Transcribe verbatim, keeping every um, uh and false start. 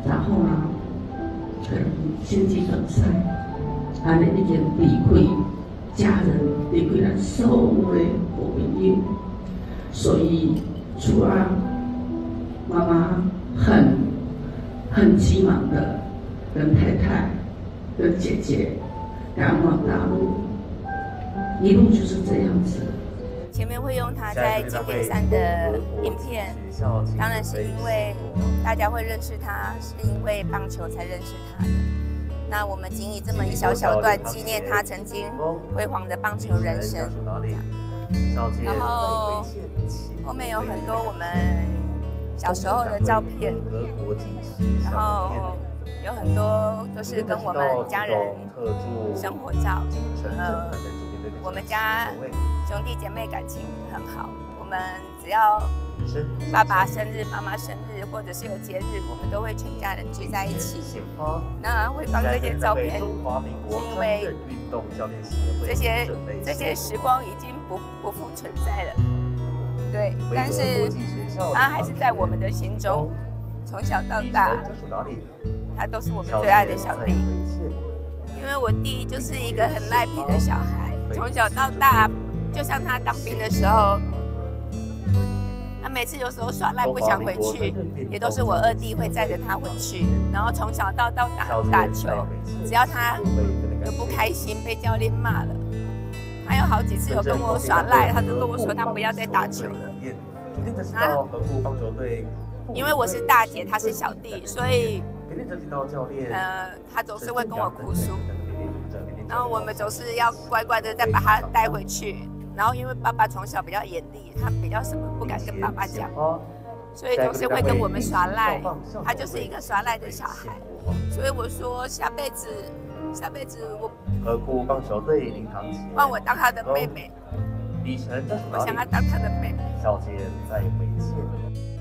然后呢，可能心肌梗塞，安尼已经离开家人，离开咱所有的好朋友，所以除了妈妈很很急忙的跟太太、跟姐姐赶往大陆，一路就是这样子。 前面会用他在经典赛的影片，当然是因为大家会认识他，是因为棒球才认识他的。那我们仅以这么一小小段纪念他曾经辉煌的棒球人生。然后后面有很多我们小时候的照片，然后有很多都是跟我们家人生活照。呃，我们家兄弟姐妹感情很好，我们只要爸爸生日、妈妈生日，或者是有节日，我们都会全家人聚在一起。那会放这些照片，是因为这些这些时光已经不不复存在了。对，但是他还是在我们的心中，从小到大，他都是我们最爱的小弟。因为我弟就是一个很赖皮的小孩，从小到大，就像他当兵的时候，他每次有时候耍赖不想回去，也都是我二弟会载着他回去。然后从小到大打打球，只要他有不开心被教练骂了，他有好几次有跟我耍赖，他就跟我说他不要再打球了。啊，因为我是大姐，他是小弟，所以呃，他总是会跟我哭诉。然后我们总是要乖乖的再把他带回去。然后因为爸爸从小比较严厉，他比较什么不敢跟爸爸讲，所以总是会跟我们耍赖。他就是一个耍赖的小孩，所以我说下辈子，下辈子我河谷棒球队林堂琪， 换我当他的妹妹， 李晨， 我想要当他的妹妹。 小杰在回见。